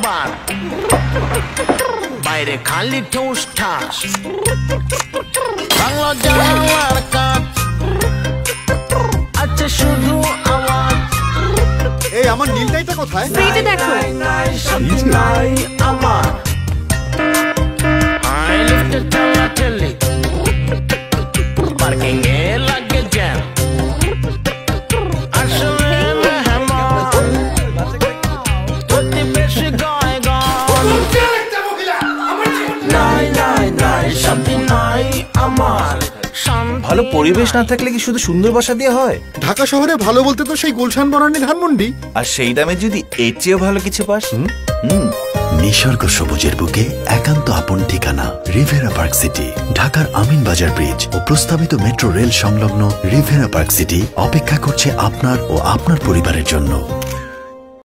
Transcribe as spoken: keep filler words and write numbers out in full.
আমার, বাইরে খালি ঠুস ঠাস, বাংলা জানালার কাজ আছে শুধু আওয়াজ। এই আমার নীলটাইটা কোথায়? ফ্রিজে দেখো। নাই আমার আই লিফটে ঠেলা ঠেলি, পার্কিং এ লাগে জ্যাম, আসলে মেহমান প্রতিবেশী গায় গান। নাই নাই নাই শান্তি নাই আমার। ভালো পরিবেশ না থাকলে কি শুধু সুন্দর বাসা দিয়ে হয়? ঢাকা শহরে ভালো বলতে তো সেই গুলশান বনানী ধানমন্ডি। আর সেই দামে যদি এর চেয়েও ভালো কিছু পাস। নিসর্গ সবুজের বুকে একান্ত আপন ঠিকানা রিভেরা পার্ক সিটি। ঢাকার আমিন বাজার ব্রিজ ও প্রস্তাবিত মেট্রো রেল সংলগ্ন রিভেরা পার্ক সিটি অপেক্ষা করছে আপনার ও আপনার পরিবারের জন্য।